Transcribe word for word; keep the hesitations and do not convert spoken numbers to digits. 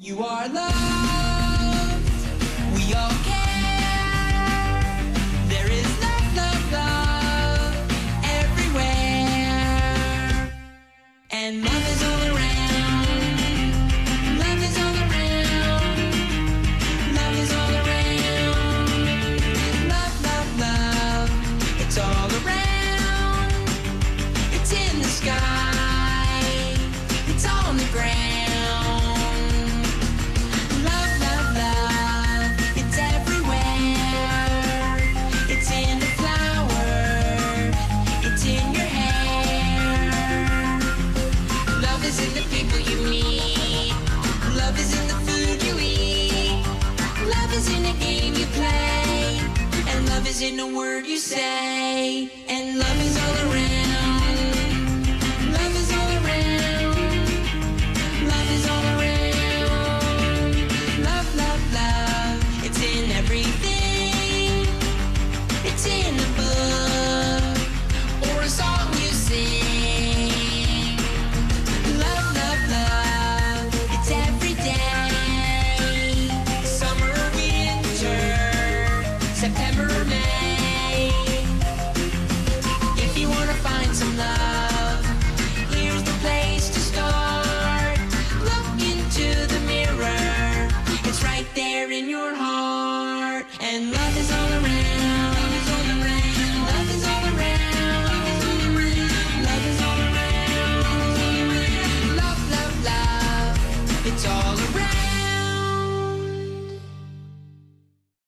You are loved, we all care. There is love, love, love everywhere. And love is all around. Love is all around. Love is all around. Love, love, love. It's all around. It's in the sky. It's on the ground. In a word you say, and love is all around.